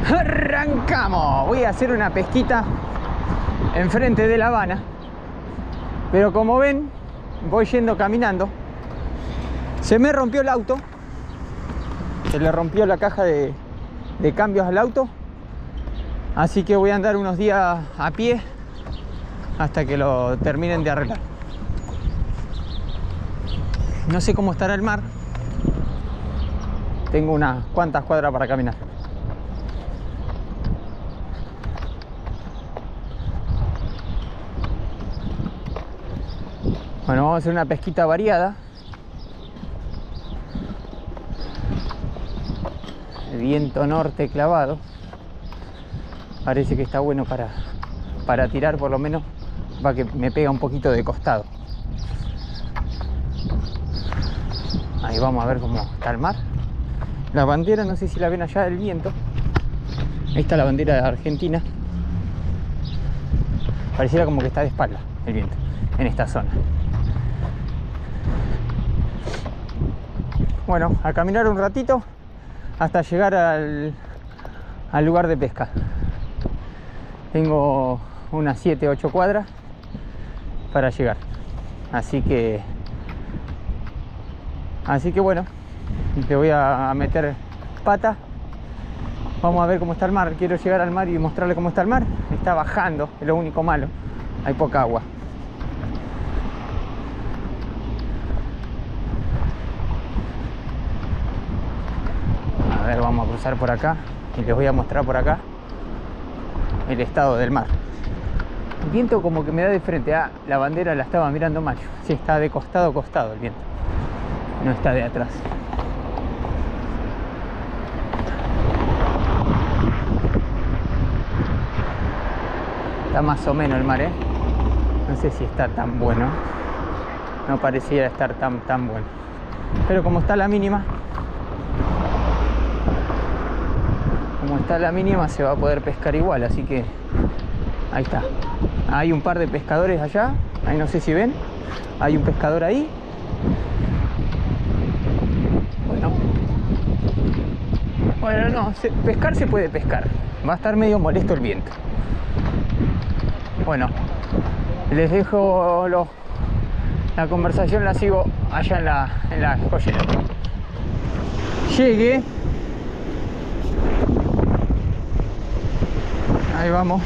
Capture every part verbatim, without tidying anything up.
Arrancamos. Voy a hacer una pesquita enfrente de La Habana, pero como ven, voy yendo caminando. Se me rompió el auto, se le rompió la caja de, de cambios al auto, así que voy a andar unos días a pie hasta que lo terminen de arreglar. No sé cómo estará el mar. Tengo unas cuantas cuadras para caminar. Bueno, vamos a hacer una pesquita variada. El viento norte clavado. Parece que está bueno para, para tirar, por lo menos va que me pega un poquito de costado. Ahí vamos a ver cómo está el mar. La bandera, no sé si la ven allá del viento. Ahí está la bandera de Argentina. Pareciera como que está de espalda el viento en esta zona. Bueno, a caminar un ratito hasta llegar al, al lugar de pesca. Tengo unas siete ocho cuadras para llegar. Así que... Así que bueno, te voy a meter pata. Vamos a ver cómo está el mar. Quiero llegar al mar y mostrarle cómo está el mar. Está bajando, es lo único malo. Hay poca agua. A ver, vamos a cruzar por acá y les voy a mostrar por acá el estado del mar. El viento como que me da de frente. Ah, la bandera la estaba mirando mal. Sí, está de costado a costado el viento. No está de atrás. Está más o menos el mar, ¿eh? No sé si está tan bueno. No pareciera estar tan, tan bueno. Pero como está la mínima, como está la mínima, se va a poder pescar igual. Así que ahí está. Hay un par de pescadores allá. Ahí no sé si ven. Hay un pescador ahí. Bueno. Bueno, no. Se, pescar se puede pescar. Va a estar medio molesto el viento. Bueno, les dejo lo, la conversación, la sigo allá en la, en la escollera. Llegué. Ahí vamos.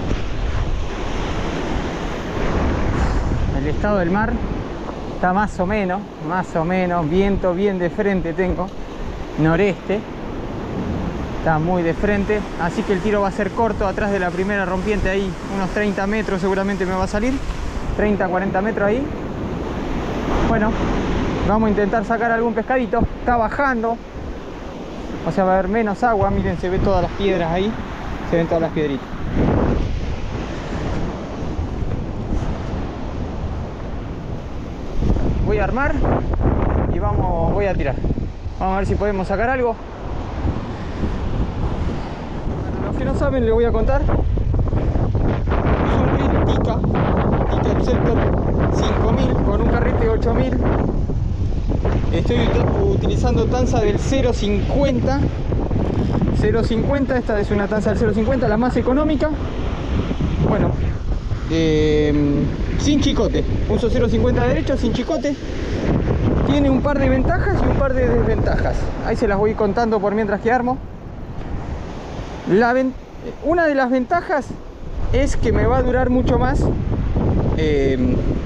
El estado del mar está más o menos, más o menos. Viento bien de frente tengo. Noreste. Está muy de frente, así que el tiro va a ser corto. Atrás de la primera rompiente ahí, unos treinta metros seguramente me va a salir. treinta, cuarenta metros ahí. Bueno, vamos a intentar sacar algún pescadito. Está bajando, o sea, va a haber menos agua. Miren, se ven todas las piedras ahí. Se ven todas las piedritas. Voy a armar y vamos, voy a tirar. Vamos a ver si podemos sacar algo. Que no saben, les voy a contar. Es un reel Tika Tika Exceptor cinco mil con un carrete ocho mil. Estoy utilizando tanza del cero cincuenta. cero cincuenta, esta es una tanza del cero cincuenta, la más económica. Bueno, eh, sin chicote. Uso cero cincuenta derecho, sin chicote. Tiene un par de ventajas y un par de desventajas. Ahí se las voy contando por mientras que armo. La una de las ventajas es que me va a durar mucho más eh,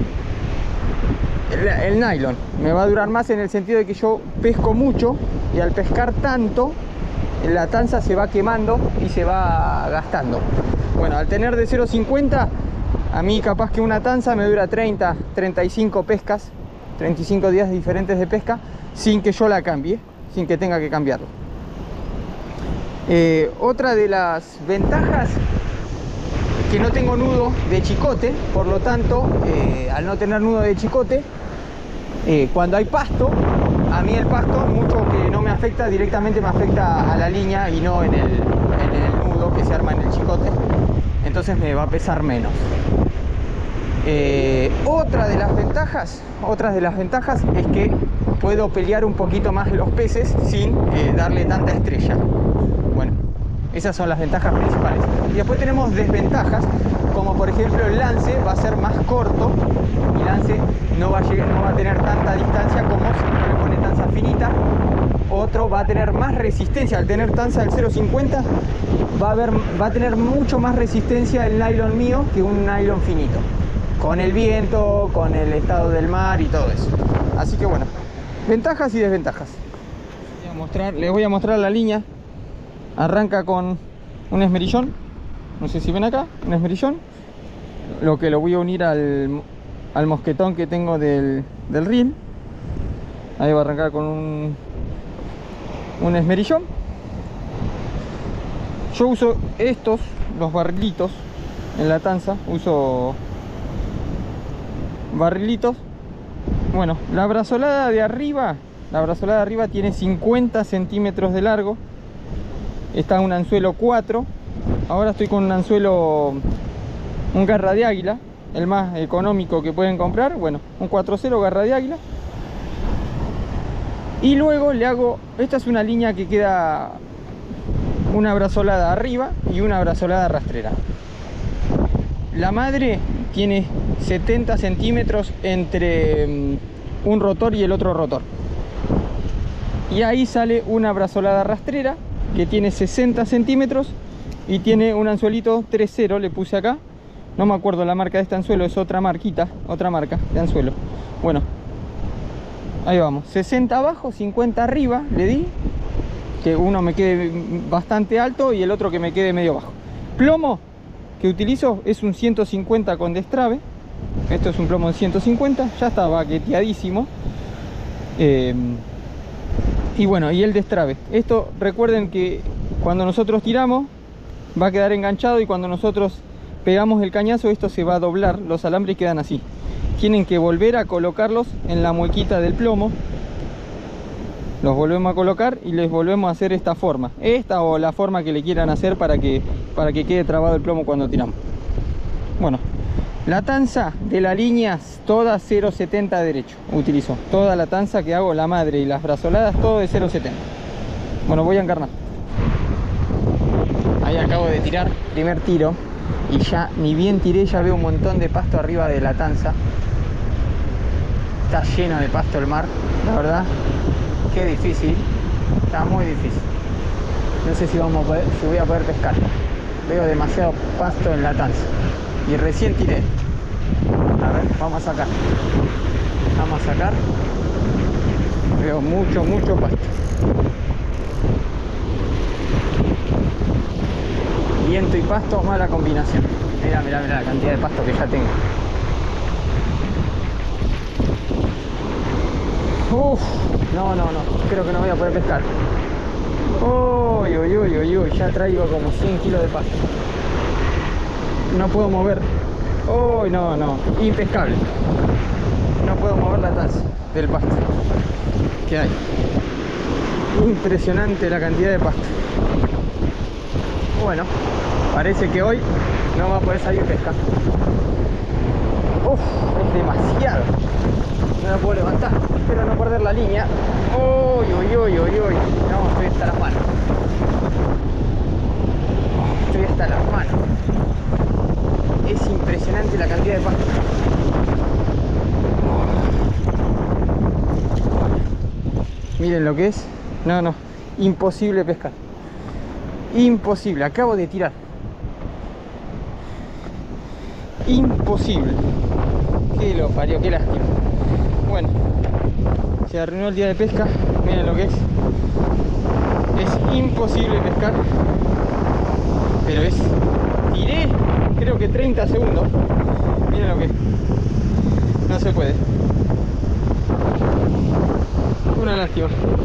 el, el nylon. Me va a durar más en el sentido de que yo pesco mucho y al pescar tanto la tanza se va quemando y se va gastando. Bueno, al tener de cero cincuenta, a mí capaz que una tanza me dura treinta, treinta y cinco pescas, treinta y cinco días diferentes de pesca sin que yo la cambie, sin que tenga que cambiarlo. Eh, otra de las ventajas, que no tengo nudo de chicote, por lo tanto, eh, al no tener nudo de chicote, eh, cuando hay pasto, a mí el pasto mucho que no me afecta, directamente me afecta a la línea y no en el, en el nudo que se arma en el chicote, entonces me va a pesar menos. Eh, otra de las ventajas, otras de las ventajas es que puedo pelear un poquito más los peces sin eh, darle tanta estrella. Bueno, Esas son las ventajas principales. Y después tenemos desventajas, como por ejemplo el lance va a ser más corto. Mi lance no va a, llegar, no va a tener tanta distancia como si uno le pone tanza finita. Otro va a tener más resistencia. Al tener tanza del cero punto cincuenta va a, haber, va a tener mucho más resistencia el nylon mío que un nylon finito, con el viento, con el estado del mar y todo eso. Así que bueno, ventajas y desventajas. Voy a mostrar, les voy a mostrar la línea. Arranca con un esmerillón, no sé si ven acá, un esmerillón, lo que lo voy a unir al, al mosquetón que tengo del, del reel. Ahí va a arrancar con un, un esmerillón. Yo uso estos, los barrilitos en la tanza, uso barrilitos. Bueno, la brazolada de arriba, la brazolada de arriba tiene cincuenta centímetros de largo. Está un anzuelo cuatro. Ahora estoy con un anzuelo, un garra de águila, el más económico que pueden comprar. Bueno, un cuatro cero garra de águila. Y luego le hago, esta es una línea que queda una brazolada arriba y una brazolada rastrera. La madre tiene setenta centímetros entre un rotor y el otro rotor. Y ahí sale una brazolada rastrera que tiene sesenta centímetros y tiene un anzuelito tres cero, le puse acá. No me acuerdo la marca de este anzuelo, es otra marquita, otra marca de anzuelo. Bueno, ahí vamos, sesenta abajo, cincuenta arriba le di, que uno me quede bastante alto y el otro que me quede medio bajo. Plomo que utilizo es un ciento cincuenta con destrabe. Esto es un plomo de ciento cincuenta, ya está baqueteadísimo. eh, Y bueno, y el destrabe. Esto recuerden que cuando nosotros tiramos va a quedar enganchado y cuando nosotros pegamos el cañazo esto se va a doblar, los alambres quedan así. Tienen que volver a colocarlos en la muequita del plomo. Los volvemos a colocar y les volvemos a hacer esta forma. Esta o la forma que le quieran hacer para que, para que quede trabado el plomo cuando tiramos. Bueno, la tanza de la línea toda cero punto setenta derecho utilizo. Toda la tanza que hago, la madre y las brazoladas, todo de cero punto setenta. Bueno, voy a encarnar. Ahí acabo de tirar primer tiro y ya ni bien tiré, ya veo un montón de pasto arriba de la tanza. Está lleno de pasto el mar, la verdad. Qué difícil, está muy difícil. No sé si, vamos a poder, si voy a poder pescar. Veo demasiado pasto en la tanza y recién tiré. A ver, vamos a sacar. Vamos a sacar. Veo mucho, mucho pasto. Viento y pasto, mala combinación. Mira, mira, mira la cantidad de pasto que ya tengo. Uff, no, no, no. Creo que no voy a poder pescar. Uy, uy, uy, uy, uy. Ya traigo como cien kilos de pasto. No puedo mover. Uy, no, no. Impescable. No puedo mover la taza del pasto que hay. Impresionante la cantidad de pasto. Bueno, parece que hoy no va a poder salir pesca. Uf, es demasiado. No la puedo levantar. Espero no perder la línea. Uy, uy, uy, uy, uy. No, estoy hasta las manos. Estoy hasta las manos. Es impresionante la cantidad de pasto. Miren lo que es. No, no. Imposible pescar. Imposible. Acabo de tirar. Imposible. Que lo parió, qué lástima. Bueno, se arruinó el día de pesca. Miren lo que es. Es imposible pescar. Pero es... Tiré, creo que treinta segundos. Miren lo que es. No se puede. Una lástima.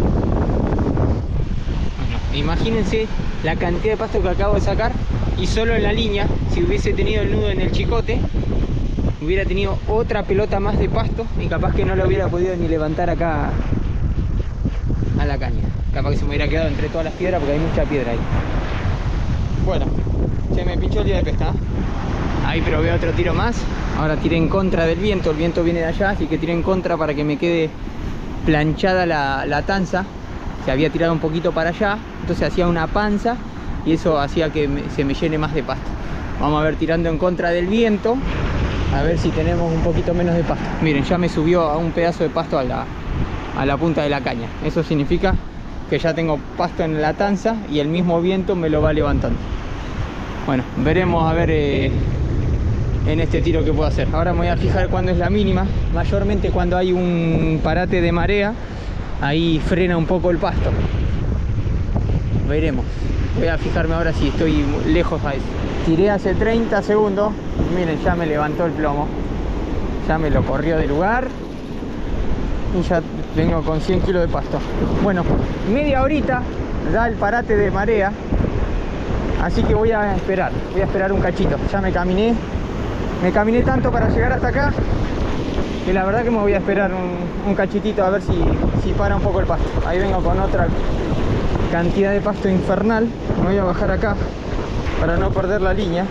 Imagínense la cantidad de pasto que acabo de sacar y solo en la línea, si hubiese tenido el nudo en el chicote, hubiera tenido otra pelota más de pasto y capaz que no lo hubiera podido ni levantar acá a la caña. Capaz que se me hubiera quedado entre todas las piedras porque hay mucha piedra ahí. Bueno, se me pinchó el día de pesca. Ahí probé otro tiro más. Ahora tiré en contra del viento, el viento viene de allá, así que tiré en contra para que me quede planchada la, la tanza. Se había tirado un poquito para allá, entonces hacía una panza y eso hacía que me, se me llene más de pasto. Vamos a ver tirando en contra del viento, a ver si tenemos un poquito menos de pasto. Miren, ya me subió a un pedazo de pasto a la, a la punta de la caña. Eso significa que ya tengo pasto en la tanza y el mismo viento me lo va levantando. Bueno, veremos a ver eh, en este tiro que puedo hacer. Ahora me voy a fijar cuándo es la mínima. Mayormente cuando hay un parate de marea, ahí frena un poco el pasto. Veremos. Voy a fijarme ahora si estoy lejos a eso. Tiré hace treinta segundos. Miren, ya me levantó el plomo. Ya me lo corrió de lugar. Y ya vengo con cien kilos de pasto. Bueno, media horita da el parate de marea. Así que voy a esperar. Voy a esperar un cachito. Ya me caminé. Me caminé tanto para llegar hasta acá, que la verdad que me voy a esperar un, un cachitito a ver si, si para un poco el pasto. Ahí vengo con otra cantidad de pasto infernal. Me voy a bajar acá para no perder la línea.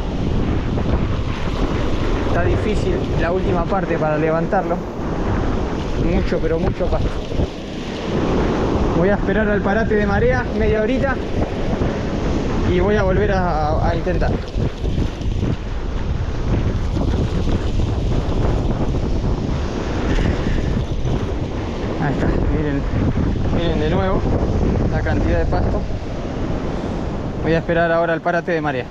Está difícil la última parte para levantarlo. Mucho, pero mucho pasto. Voy a esperar al parate de marea, media horita, y voy a volver a, a intentar. Ahí está, miren, miren de nuevo la cantidad de pasto. Voy a esperar ahora el parate de marea.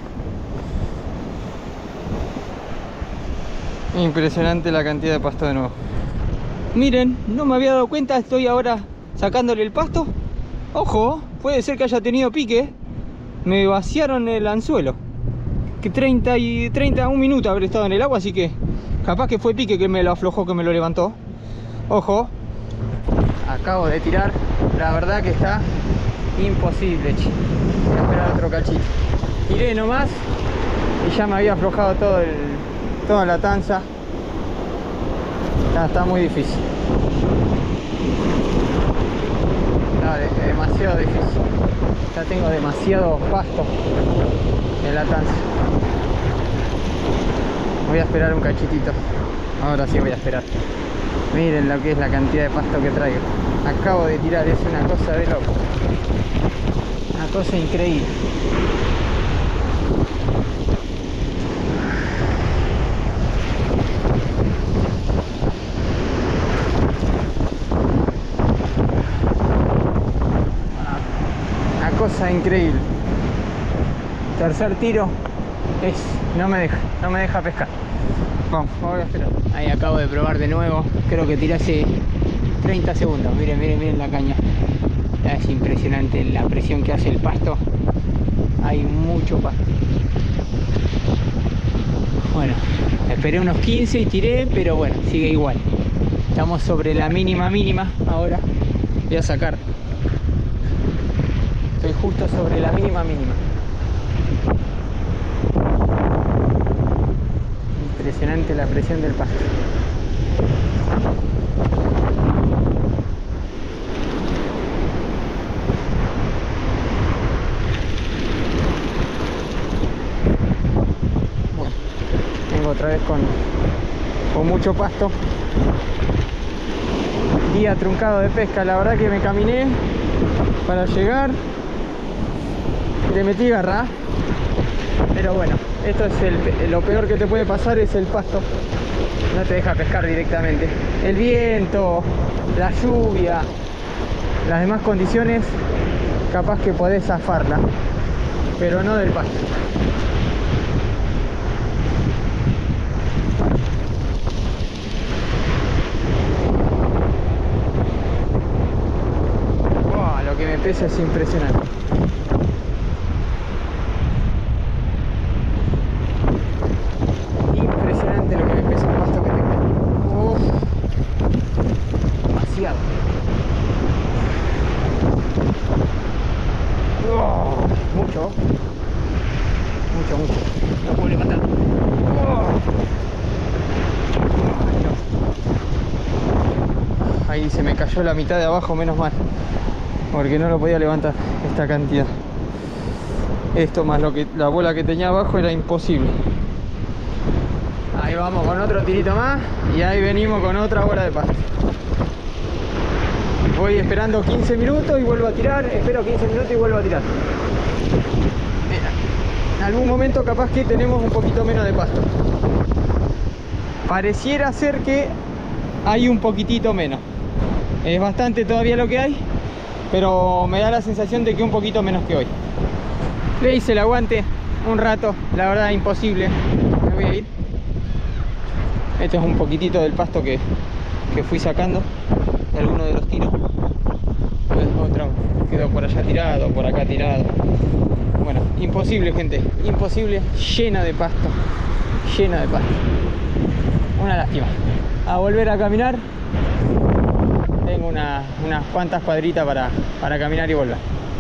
Impresionante la cantidad de pasto de nuevo. Miren, no me había dado cuenta, estoy ahora sacándole el pasto. Ojo, puede ser que haya tenido pique. Me vaciaron el anzuelo. Que treinta y treinta, un minuto habré estado en el agua, así que capaz que fue pique que me lo aflojó, que me lo levantó. Ojo. Acabo de tirar, la verdad que está imposible, che. Voy a esperar otro cachito. Tiré nomás y ya me había aflojado todo el, toda la tanza. Ya está muy difícil. No, demasiado difícil. Ya tengo demasiado pasto en la tanza. Voy a esperar un cachitito. Ahora sí voy a esperar. Miren lo que es la cantidad de pasto que traigo. Acabo de tirar, es una cosa de loco. Una cosa increíble. Una cosa increíble. Tercer tiro es, no me deja, no me deja pescar. Vamos, voy a esperar. Ahí acabo de probar de nuevo. Creo que tiré hace treinta segundos. Miren, miren, miren la caña. Es impresionante la presión que hace el pasto. Hay mucho pasto. Bueno, esperé unos quince y tiré, pero bueno, sigue igual. Estamos sobre la mínima mínima ahora. Voy a sacar. Estoy justo sobre la mínima mínima. Impresionante la presión del pasto. Bueno, vengo otra vez con, con mucho pasto. Día truncado de pesca, la verdad que me caminé para llegar. Le metí garra. Pero bueno, esto es el, lo peor que te puede pasar es el pasto. No te deja pescar directamente. El viento, la lluvia, las demás condiciones, capaz que podés zafarla, pero no del pasto. Wow, lo que me pesa es impresionante. Mucho, mucho, mucho. No puedo levantar. Ahí se me cayó la mitad de abajo, menos mal, porque no lo podía levantar esta cantidad. Esto más lo que la bola que tenía abajo era imposible. Ahí vamos con otro tirito más y ahí venimos con otra bola de pasto. Voy esperando quince minutos y vuelvo a tirar, espero quince minutos y vuelvo a tirar. Mira, en algún momento capaz que tenemos un poquito menos de pasto. Pareciera ser que hay un poquitito menos. Es bastante todavía lo que hay, pero me da la sensación de que un poquito menos que hoy. Le hice el aguante un rato, la verdad imposible. Me voy a ir. Esto es un poquitito del pasto que, que fui sacando de algunos de los tiros. Pues otro quedó por allá tirado, por acá tirado. Bueno, imposible, gente, imposible, llena de pasto, llena de pasto. Una lástima. A volver a caminar. Tengo una, unas cuantas cuadritas para, para caminar y volver.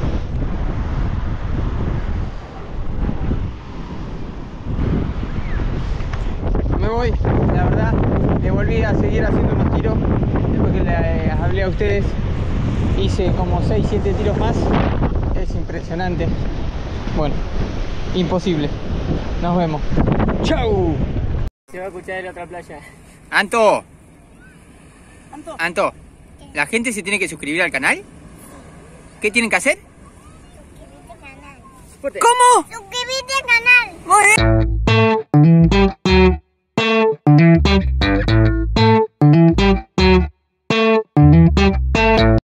Me voy, la verdad, le volví a seguir haciendo unos tiros. Después que les hablé a ustedes, hice como seis siete tiros más. Es impresionante. Bueno, imposible. Nos vemos. ¡Chau! Se va a escuchar en la otra playa. Anto. Anto. Anto. ¿La gente se tiene que suscribir al canal? ¿Qué tienen que hacer? Suscríbete al canal. Fuerte. ¿Cómo? Suscríbete al canal. Muy bien.